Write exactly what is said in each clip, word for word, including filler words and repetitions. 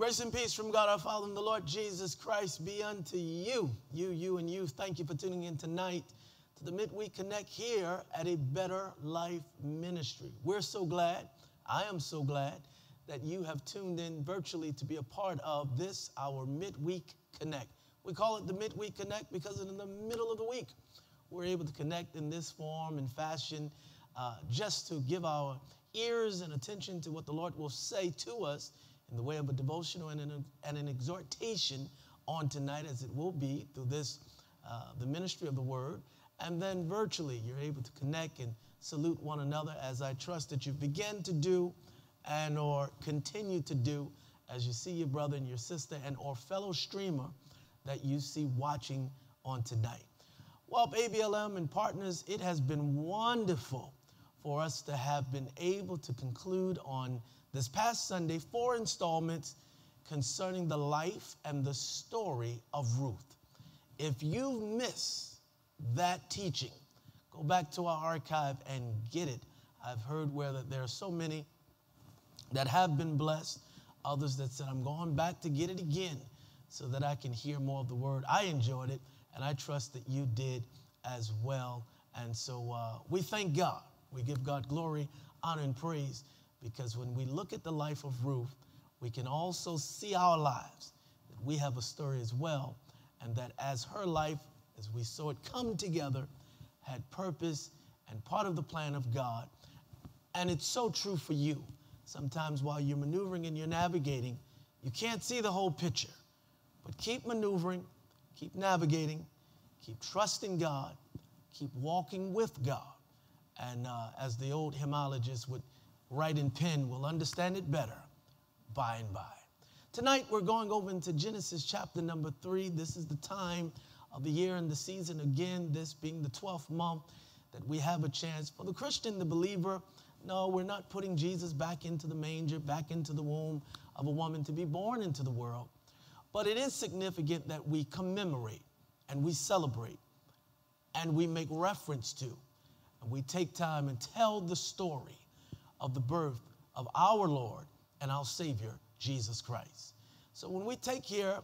Grace and peace from God our Father and the Lord Jesus Christ be unto you. You, you, and you. Thank you for tuning in tonight to the Midweek Connect here at A Better Life Ministry. We're so glad, I am so glad, that you have tuned in virtually to be a part of this, our Midweek Connect. We call it the Midweek Connect because in the middle of the week, we're able to connect in this form and fashion uh, just to give our ears and attention to what the Lord will say to us in the way of a devotional and an, and an exhortation on tonight, as it will be through this, uh, the ministry of the word. And then virtually, you're able to connect and salute one another, as I trust that you begin to do and or continue to do as you see your brother and your sister and or fellow streamer that you see watching on tonight. Well, A B L M and partners, it has been wonderful for us to have been able to conclude on this past Sunday four installments concerning the life and the story of Ruth. If you've missed that teaching, go back to our archive and get it. I've heard where that there are so many that have been blessed, others that said, I'm going back to get it again so that I can hear more of the word. I enjoyed it, and I trust that you did as well. And so uh, we thank God. We give God glory, honor, and praise, because when we look at the life of Ruth, we can also see our lives, that we have a story as well, and that as her life, as we saw it come together, had purpose and part of the plan of God. And it's so true for you. Sometimes while you're maneuvering and you're navigating, you can't see the whole picture. But keep maneuvering, keep navigating, keep trusting God, keep walking with God. And uh, as the old hymnologist would write in pen, we'll understand it better by and by. Tonight, we're going over into Genesis chapter number three. This is the time of the year and the season, again, this being the twelfth month, that we have a chance for the Christian, the believer. No, we're not putting Jesus back into the manger, back into the womb of a woman to be born into the world. But it is significant that we commemorate and we celebrate and we make reference to and we take time and tell the story of the birth of our Lord and our Savior, Jesus Christ. So when we take here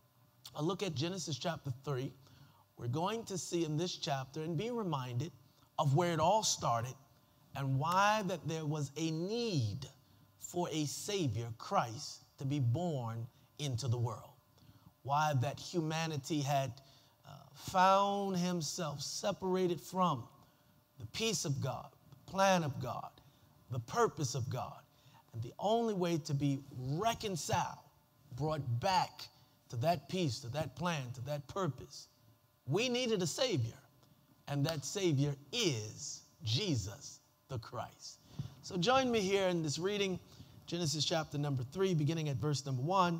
a look at Genesis chapter three, we're going to see in this chapter and be reminded of where it all started and why that there was a need for a Savior, Christ, to be born into the world. Why that humanity had uh, found himself separated from the peace of God, the plan of God, the purpose of God. And the only way to be reconciled, brought back to that peace, to that plan, to that purpose, we needed a Savior. And that Savior is Jesus the Christ. So join me here in this reading, Genesis chapter number three, beginning at verse number one.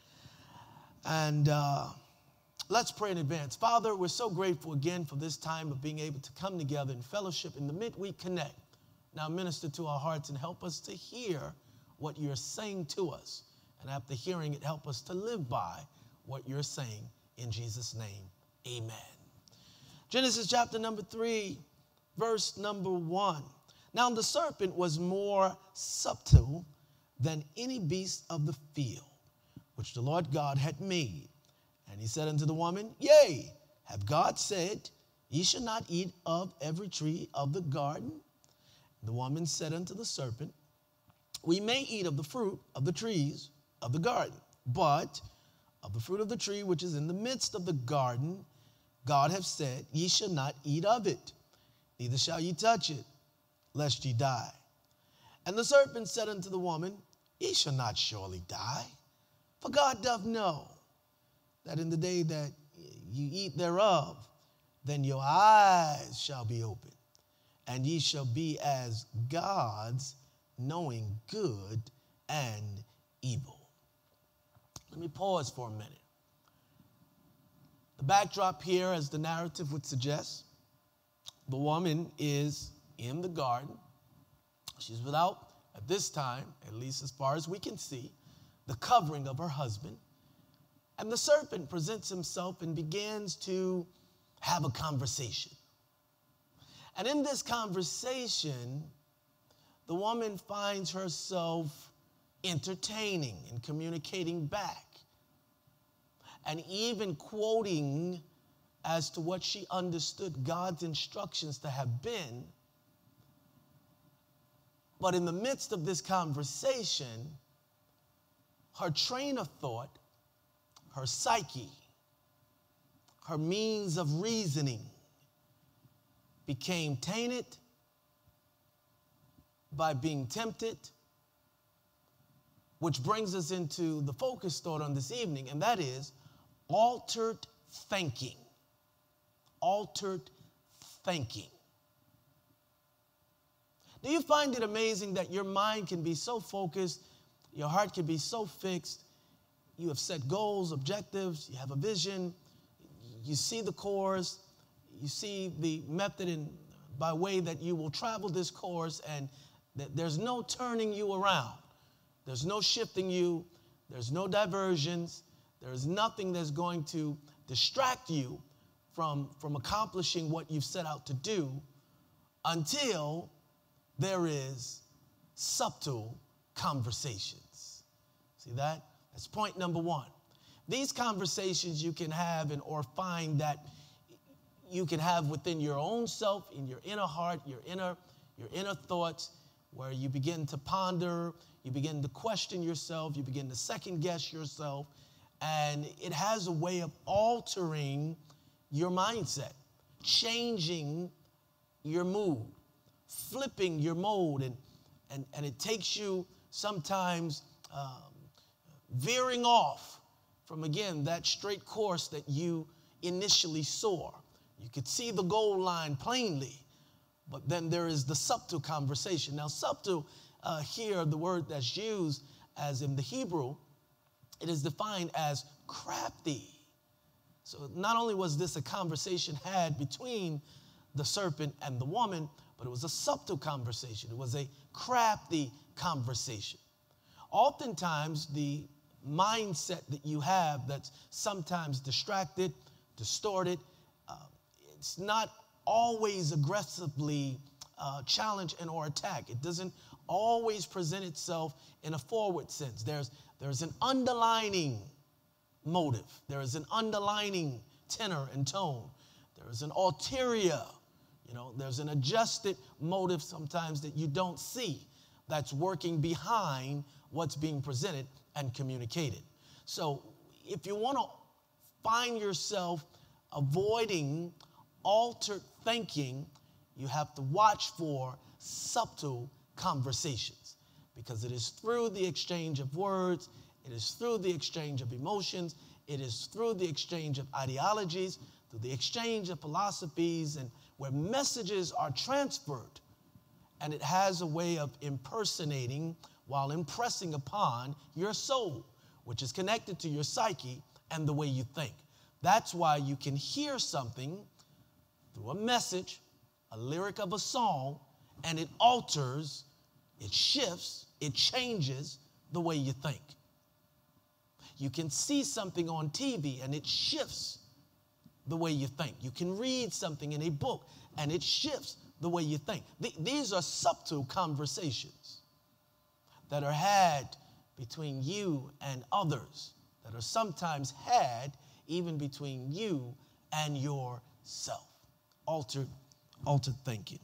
And uh, let's pray in advance. Father, we're so grateful again for this time of being able to come together in fellowship in the Midweek Connect. Now minister to our hearts and help us to hear what you're saying to us. And after hearing it, help us to live by what you're saying. In Jesus' name, amen. Genesis chapter number three, verse number one. Now the serpent was more subtle than any beast of the field, which the Lord God had made. And he said unto the woman, Yea, have God said, Ye shall not eat of every tree of the garden? The woman said unto the serpent, We may eat of the fruit of the trees of the garden, but of the fruit of the tree which is in the midst of the garden, God hath said, Ye shall not eat of it, neither shall ye touch it, lest ye die. And the serpent said unto the woman, Ye shall not surely die, for God doth know that in the day that ye eat thereof, then your eyes shall be opened, and ye shall be as gods, knowing good and evil. Let me pause for a minute. The backdrop here, as the narrative would suggest, the woman is in the garden. She's without, at this time, at least as far as we can see, the covering of her husband. And the serpent presents himself and begins to have a conversation. And in this conversation, the woman finds herself entertaining and communicating back, and even quoting as to what she understood God's instructions to have been. But in the midst of this conversation, her train of thought, her psyche, her means of reasoning became tainted by being tempted, which brings us into the focus thought on this evening, and that is altered thinking. Altered thinking. Do you find it amazing that your mind can be so focused, your heart can be so fixed, you have set goals, objectives, you have a vision, you see the course, you see the method in, by way that you will travel this course, and th- there's no turning you around. There's no shifting you. There's no diversions. There's nothing that's going to distract you from, from accomplishing what you've set out to do until there is subtle conversations. See that? That's point number one. These conversations you can have and or find that you can have within your own self, in your inner heart, your inner, your inner thoughts, where you begin to ponder, you begin to question yourself, you begin to second guess yourself, and it has a way of altering your mindset, changing your mood, flipping your mode, and, and, and it takes you sometimes um, veering off from, again, that straight course that you initially saw. You could see the goal line plainly, but then there is the subtle conversation. Now, subtle, uh, here, the word that's used as in the Hebrew, it is defined as crafty. So not only was this a conversation had between the serpent and the woman, but it was a subtle conversation. It was a crafty conversation. Oftentimes, the mindset that you have that's sometimes distracted, distorted, uh, it's not always aggressively uh, challenge and or attack. It doesn't always present itself in a forward sense. There's, there's an underlining motive. There is an underlining tenor and tone. There is an ulterior, you know, there's an adjusted motive sometimes that you don't see that's working behind what's being presented and communicated. So if you want to find yourself avoiding altered thinking, you have to watch for subtle conversations, because it is through the exchange of words, it is through the exchange of emotions, it is through the exchange of ideologies, through the exchange of philosophies, and where messages are transferred, and it has a way of impersonating while impressing upon your soul, which is connected to your psyche and the way you think. That's why you can hear something through a message, a lyric of a song, and it alters, it shifts, it changes the way you think. You can see something on T V and it shifts the way you think. You can read something in a book and it shifts the way you think. Th- these are subtle conversations that are had between you and others, that are sometimes had even between you and yourself. Altered, altered thinking.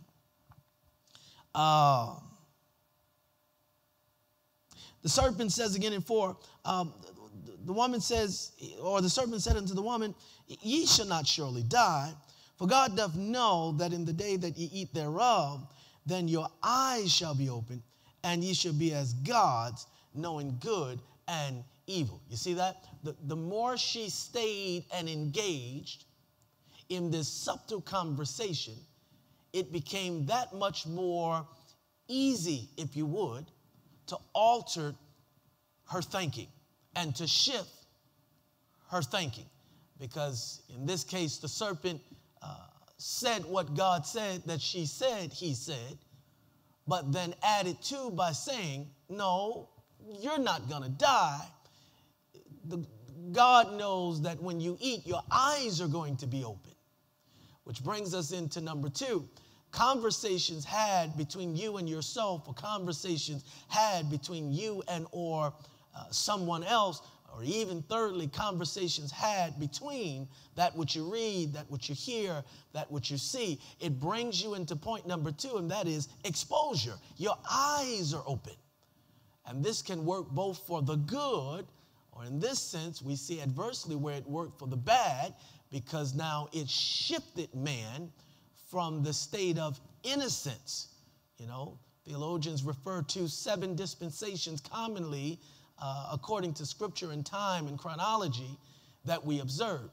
Uh, the serpent says again in four, um, the, the woman says, or the serpent said unto the woman, ye shall not surely die, for God doth know that in the day that ye eat thereof, then your eyes shall be opened, and ye shall be as gods, knowing good and evil. You see that? The, the more she stayed and engaged in this subtle conversation, it became that much more easy, if you would, to alter her thinking and to shift her thinking. Because in this case, the serpent uh, said what God said that she said he said, but then added to by saying, no, you're not going to die. The, God knows that when you eat, your eyes are going to be open. Which brings us into number two. conversations had between you and yourself, or conversations had between you and or uh, someone else, or even thirdly, conversations had between that which you read, that which you hear, that which you see, it brings you into point number two, and that is exposure. Your eyes are open. And this can work both for the good, or in this sense, we see adversely where it worked for the bad, because now it shifted man from the state of innocence. You know, theologians refer to seven dispensations commonly, uh, according to scripture and time and chronology, that we observe.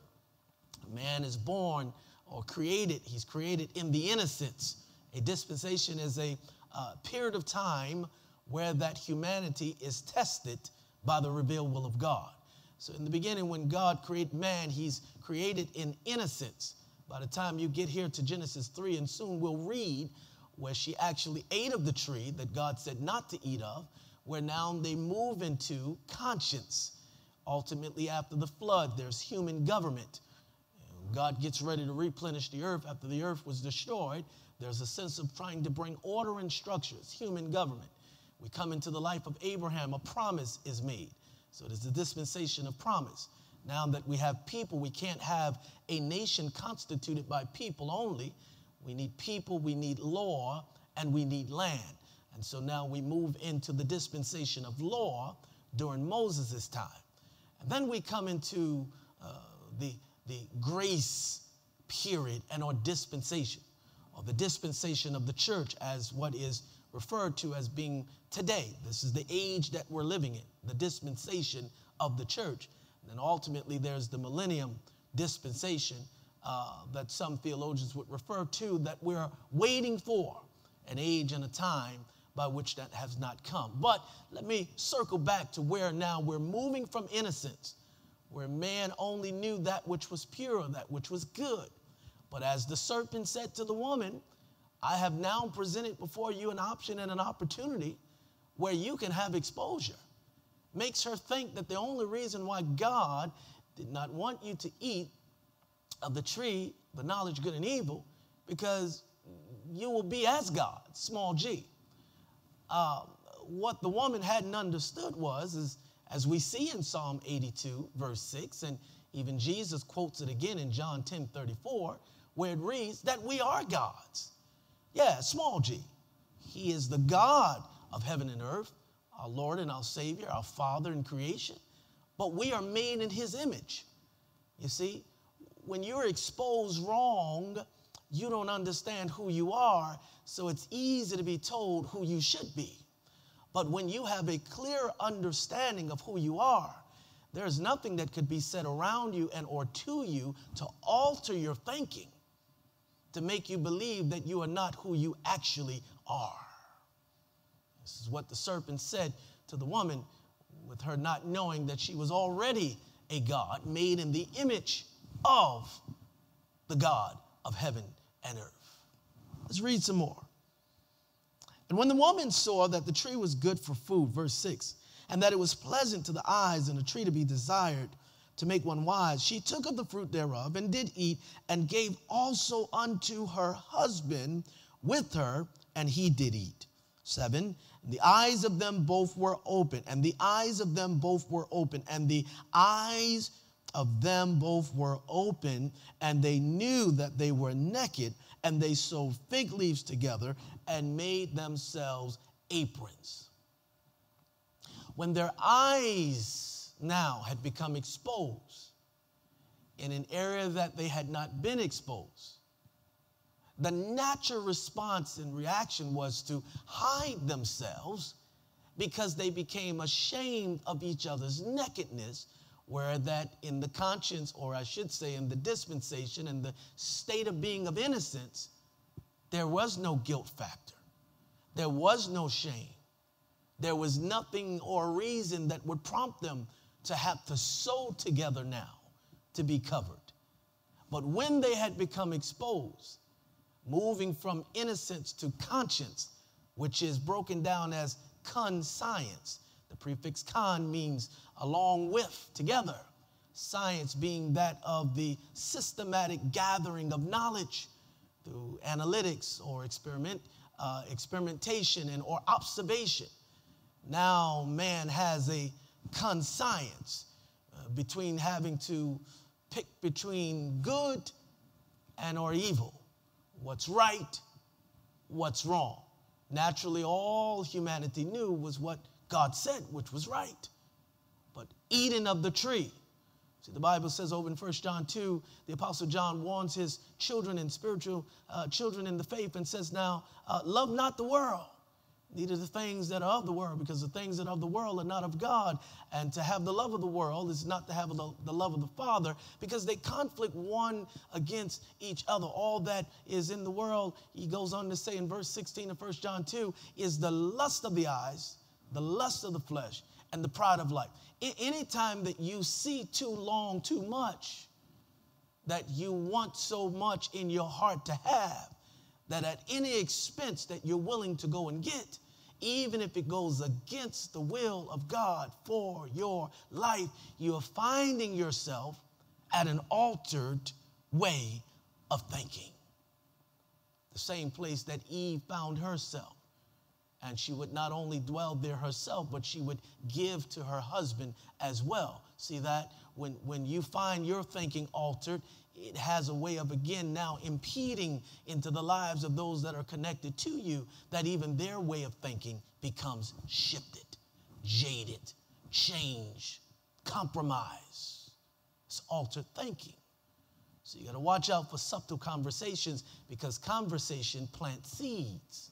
Man is born or created, he's created in the innocence. A dispensation is a uh, period of time where that humanity is tested by the revealed will of God. So in the beginning, when God created man, he's created in innocence. By the time you get here to Genesis three, and soon we'll read where she actually ate of the tree that God said not to eat of, where now they move into conscience. Ultimately, after the flood, there's human government. God gets ready to replenish the earth after the earth was destroyed. There's a sense of trying to bring order and structure. It's human government. We come into the life of Abraham, a promise is made. So there's a dispensation of promise. Now that we have people, we can't have a nation constituted by people only. We need people, we need law, and we need land. And so now we move into the dispensation of law during Moses' time. And then we come into uh, the, the grace period and or dispensation, or the dispensation of the church as what is referred to as being today. This is the age that we're living in, the dispensation of the church. And then ultimately there's the millennium dispensation uh, that some theologians would refer to, that we're waiting for, an age and a time by which that has not come. But let me circle back to where now we're moving from innocence, where man only knew that which was pure, that which was good. But as the serpent said to the woman, I have now presented before you an option and an opportunity where you can have exposure. Makes her think that the only reason why God did not want you to eat of the tree, the knowledge of good and evil, because you will be as God, small g. Uh, what the woman hadn't understood was, is, as we see in Psalm eighty-two, verse six, and even Jesus quotes it again in John ten thirty-four, where it reads that we are gods. Yeah, small g. He is the God of heaven and earth, our Lord and our Savior, our Father in creation. But we are made in his image. You see, when you're exposed wrong, you don't understand who you are, so it's easy to be told who you should be. But when you have a clear understanding of who you are, there's nothing that could be said around you and or to you to alter your thinking, to make you believe that you are not who you actually are. This is what the serpent said to the woman, with her not knowing that she was already a God made in the image of the God of heaven and earth. Let's read some more. And when the woman saw that the tree was good for food, verse six, and that it was pleasant to the eyes and a tree to be desired to make one wise, she took of the fruit thereof and did eat, and gave also unto her husband with her, and he did eat. Seven, and the eyes of them both were open, and the eyes of them both were open, and the eyes of them both were open, and they knew that they were naked, and they sewed fig leaves together and made themselves aprons. When their eyes now had become exposed in an area that they had not been exposed, the natural response and reaction was to hide themselves, because they became ashamed of each other's nakedness, where that in the conscience, or I should say in the dispensation and the state of being of innocence, there was no guilt factor. There was no shame. There was nothing or reason that would prompt them to have to sew together now to be covered. But when they had become exposed, moving from innocence to conscience, which is broken down as conscience. The prefix con means along with, together. Science being that of the systematic gathering of knowledge. through analytics or experiment, uh, experimentation and or observation. Now man has a conscience uh, between having to pick between good and or evil, what's right, what's wrong. Naturally, all humanity knew was what God said, which was right. But eating of the tree, see, the Bible says over in First John two, the Apostle John warns his children and spiritual uh, children in the faith and says, now, uh, love not the world, neither the things that are of the world, because the things that are of the world are not of God. And to have the love of the world is not to have the, the love of the Father, because they conflict one against each other. All that is in the world, he goes on to say in verse sixteen of First John two, is the lust of the eyes, the lust of the flesh, and the pride of life. Anytime that you see too long, too much, that you want so much in your heart to have, that at any expense that you're willing to go and get, even if it goes against the will of God for your life, you're finding yourself at an altered way of thinking. The same place that Eve found herself. And she would not only dwell there herself, but she would give to her husband as well. See that? When, when you find your thinking altered, it has a way of, again, now impeding into the lives of those that are connected to you, that even their way of thinking becomes shifted, jaded, changed, compromised. It's altered thinking. So you got to watch out for subtle conversations, because conversation plants seeds.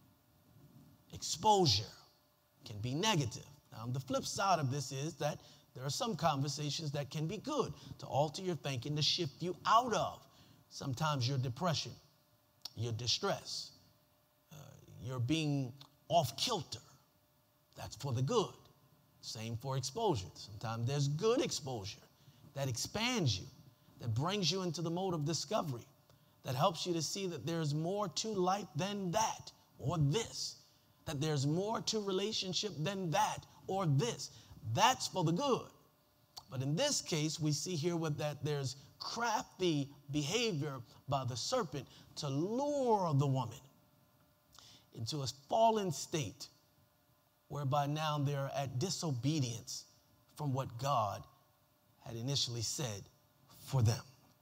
Exposure can be negative. Now, the flip side of this is that there are some conversations that can be good to alter your thinking, to shift you out of sometimes your depression, your distress, uh, your being off kilter. That's for the good. Same for exposure. Sometimes there's good exposure that expands you, that brings you into the mode of discovery, that helps you to see that there's more to life than that or this, that there's more to relationship than that or this. That's for the good. But in this case, we see here with that there's crafty behavior by the serpent to lure the woman into a fallen state, whereby now they're at disobedience from what God had initially said for them.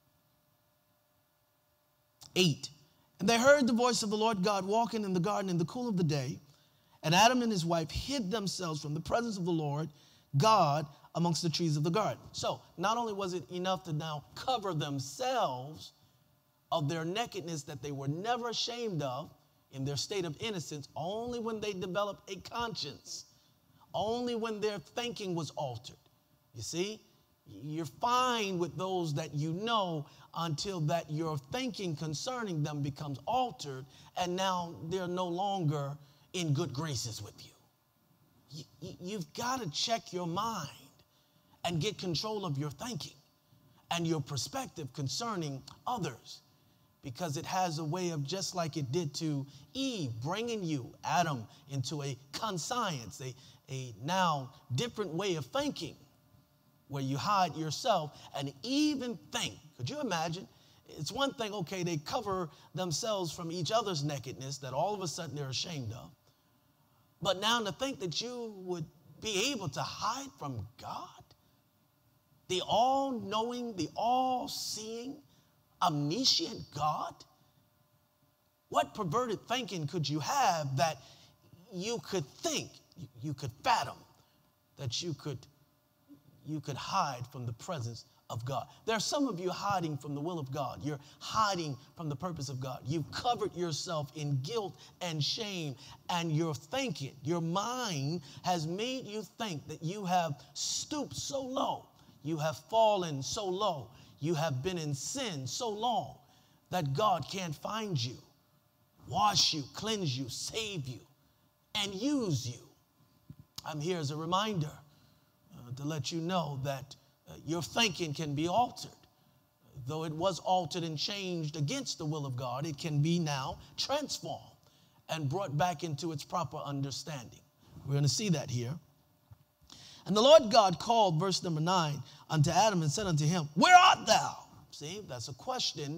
Eight, and they heard the voice of the Lord God walking in the garden in the cool of the day, and Adam and his wife hid themselves from the presence of the Lord God amongst the trees of the garden. So not only was it enough to now cover themselves of their nakedness that they were never ashamed of in their state of innocence, only when they developed a conscience, only when their thinking was altered. You see, you're fine with those that you know until that your thinking concerning them becomes altered, and now they're no longer in good graces with you. you you've got to check your mind and get control of your thinking and your perspective concerning others, because it has a way of, just like it did to Eve, bringing you, Adam, into a conscience, a, a now different way of thinking, where you hide yourself and even think. Could you imagine? It's one thing, okay, they cover themselves from each other's nakedness that all of a sudden they're ashamed of. But now to think that you would be able to hide from God, the all-knowing, the all-seeing, omniscient God? What perverted thinking could you have that you could think, you could fathom, that you could, you could hide from the presence of God? There are some of you hiding from the will of God. You're hiding from the purpose of God. You've covered yourself in guilt and shame, and your thinking, your mind has made you think that you have stooped so low, you have fallen so low, you have been in sin so long that God can't find you, wash you, cleanse you, save you, and use you. I'm here as a reminder uh, to let you know that uh, your thinking can be altered. Though it was altered and changed against the will of God, it can be now transformed and brought back into its proper understanding. We're going to see that here. And the Lord God called, verse number nine, unto Adam and said unto him, where art thou? See, that's a question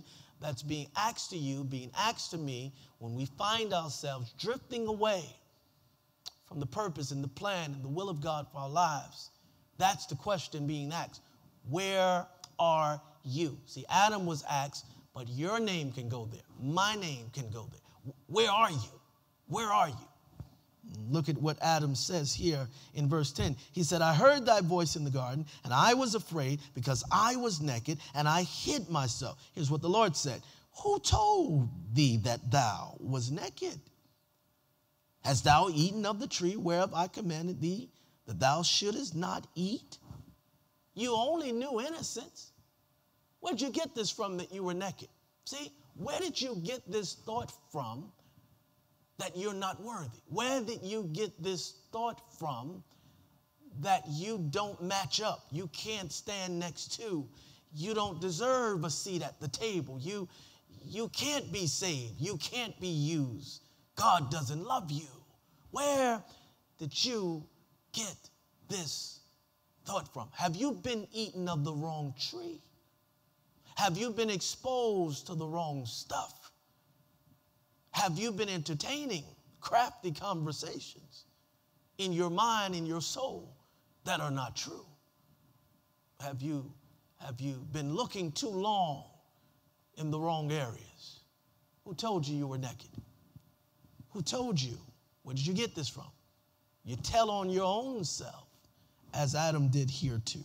that's being asked to you, being asked to me, when we find ourselves drifting away from the purpose and the plan and the will of God for our lives. That's the question being asked. Where are you? See, Adam was asked, but your name can go there. My name can go there. Where are you? Where are you? Look at what Adam says here in verse ten. He said, I heard thy voice in the garden, and I was afraid because I was naked, and I hid myself. Here's what the Lord said. Who told thee that thou was naked? Hast thou eaten of the tree whereof I commanded thee that thou shouldest not eat? You only knew innocence. Where'd you get this from that you were naked? See, where did you get this thought from that you're not worthy? Where did you get this thought from that you don't match up, you can't stand next to, you don't deserve a seat at the table, you, you can't be saved, you can't be used, God doesn't love you? Where did you get this thought from? Have you been eating of the wrong tree? Have you been exposed to the wrong stuff? Have you been entertaining crafty conversations in your mind, in your soul, that are not true? Have you, have you been looking too long in the wrong areas? Who told you you were naked? Who told you? Where did you get this from? You tell on your own self, as Adam did here too.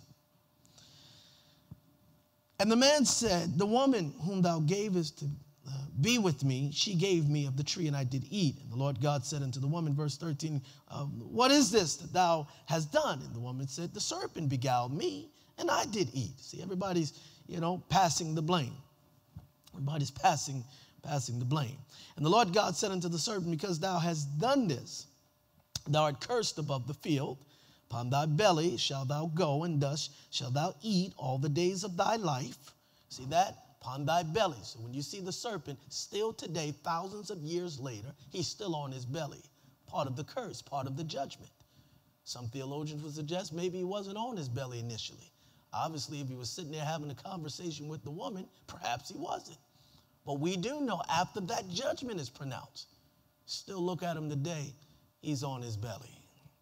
And the man said, the woman whom thou gavest to Uh, be with me, she gave me of the tree, and I did eat. And the Lord God said unto the woman, verse thirteen, um, what is this that thou hast done? And the woman said, the serpent beguiled me, and I did eat. See, everybody's, you know, passing the blame. Everybody's passing, passing the blame. And the Lord God said unto the serpent, because thou hast done this, thou art cursed above the field. Upon thy belly shalt thou go, and thus shalt thou eat all the days of thy life. See that? Upon thy belly. So when you see the serpent, still today, thousands of years later, he's still on his belly. Part of the curse, part of the judgment. Some theologians would suggest maybe he wasn't on his belly initially. Obviously, if he was sitting there having a conversation with the woman, perhaps he wasn't. But we do know after that judgment is pronounced, still look at him today, he's on his belly.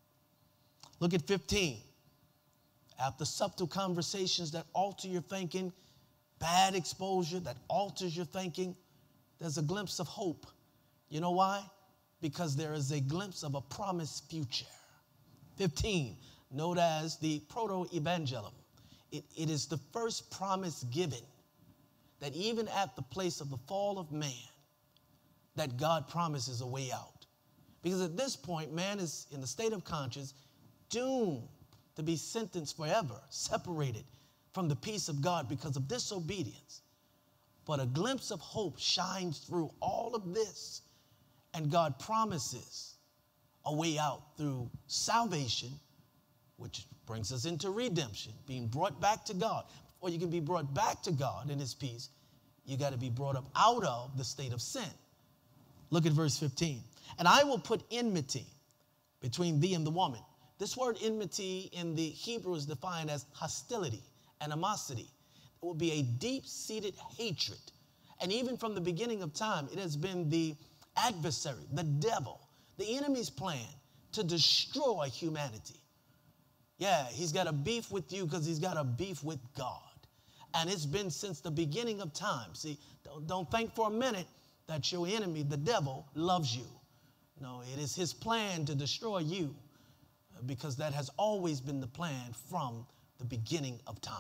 Look at fifteen. After subtle conversations that alter your thinking, bad exposure that alters your thinking, there's a glimpse of hope. You know why? Because there is a glimpse of a promised future. fifteen, known as the proto-evangelium. It, it is the first promise given that even at the place of the fall of man, that God promises a way out. Because at this point, man is in the state of conscience, doomed to be sentenced forever, separated from the peace of God because of disobedience. But a glimpse of hope shines through all of this, and God promises a way out through salvation, which brings us into redemption, being brought back to God. Or you can be brought back to God in his peace, you got to be brought up out of the state of sin. Look at verse fifteen. And I will put enmity between thee and the woman. This word enmity in the Hebrew is defined as hostility, animosity. It will be a deep-seated hatred. And even from the beginning of time, it has been the adversary, the devil, the enemy's plan to destroy humanity. Yeah, he's got a beef with you because he's got a beef with God. And it's been since the beginning of time. See, don't, don't think for a minute that your enemy, the devil, loves you. No, it is his plan to destroy you, because that has always been the plan from the beginning of time.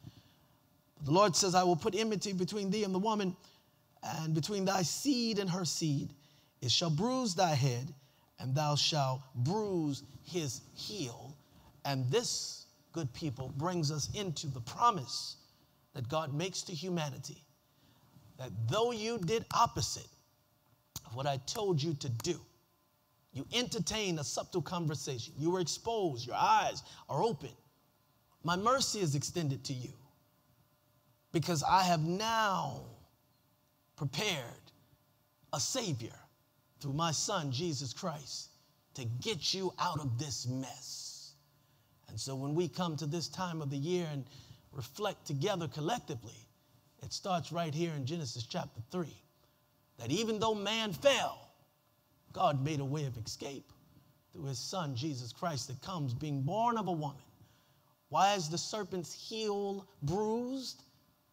The Lord says, I will put enmity between thee and the woman, and between thy seed and her seed. It shall bruise thy head, and thou shalt bruise his heel. And this, good people, brings us into the promise that God makes to humanity, that though you did opposite of what I told you to do, you entertained a subtle conversation, you were exposed, your eyes are open, my mercy is extended to you, because I have now prepared a Savior through my Son, Jesus Christ, to get you out of this mess. And so when we come to this time of the year and reflect together collectively, It starts right here in Genesis chapter three, that even though man fell, God made a way of escape through his son, Jesus Christ, that comes being born of a woman. Why is the serpent's heel bruised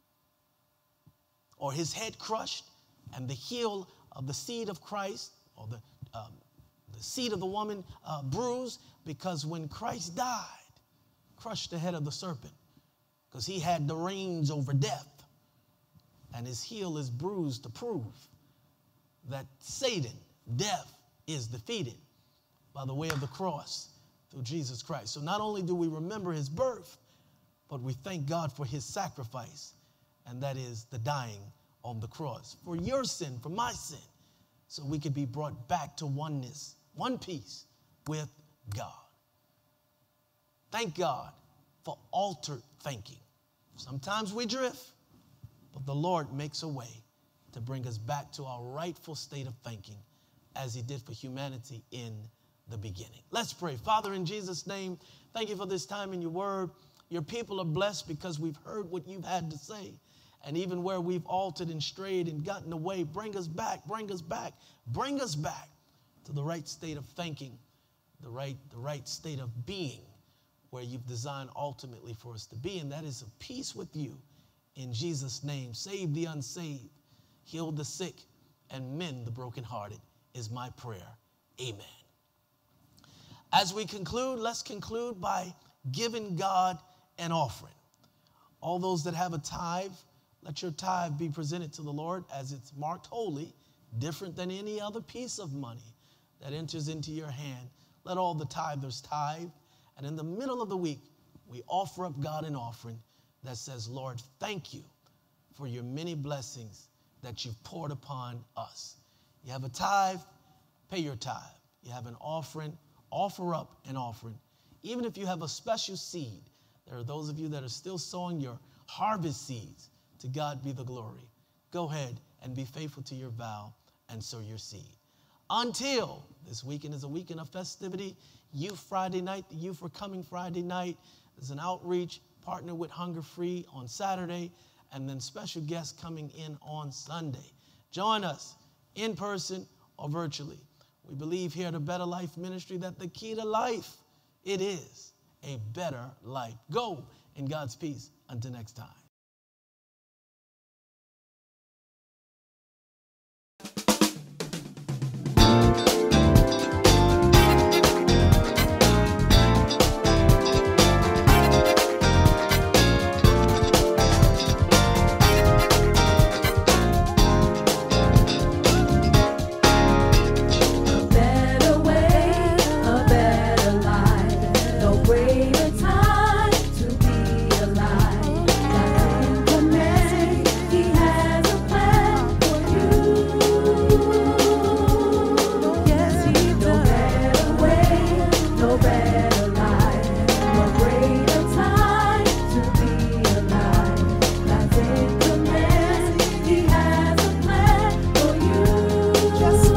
or his head crushed, and the heel of the seed of Christ or the, um, the seed of the woman uh, bruised? Because when Christ died, crushed the head of the serpent, because he had the reins over death, and his heel is bruised to prove that Satan, death, is defeated by the way of the cross through Jesus Christ. So not only do we remember his birth, but we thank God for his sacrifice, and that is the dying on the cross for your sin, for my sin, so we could be brought back to oneness, one piece with God. Thank God for altered thinking. Sometimes we drift, but the Lord makes a way to bring us back to our rightful state of thinking, as he did for humanity in the beginning. Let's pray. Father, in Jesus' name, thank you for this time in your word. Your people are blessed because we've heard what you've had to say. And even where we've altered and strayed and gotten away, bring us back, bring us back, bring us back to the right state of thinking, the right, the right state of being, where you've designed ultimately for us to be, and that is of peace with you. In Jesus' name, save the unsaved, heal the sick, and mend the brokenhearted is my prayer. Amen. As we conclude, let's conclude by giving God an offering. All those that have a tithe, let your tithe be presented to the Lord as it's marked holy, different than any other piece of money that enters into your hand. Let all the tithers tithe. And in the middle of the week, we offer up God an offering that says, Lord, thank you for your many blessings that you've poured upon us. You have a tithe, pay your tithe. You have an offering, offer up an offering. Even if you have a special seed, there are those of you that are still sowing your harvest seeds. To God be the glory. Go ahead and be faithful to your vow and sow your seed. Until this weekend is a weekend of festivity, Youth Friday night, the Youth are coming Friday night. There's an outreach partner with Hunger Free on Saturday, and then special guests coming in on Sunday. Join us in person or virtually. We believe here at a Better Life Ministry that the key to life, it is a better life. Go in God's peace. Until next time. Just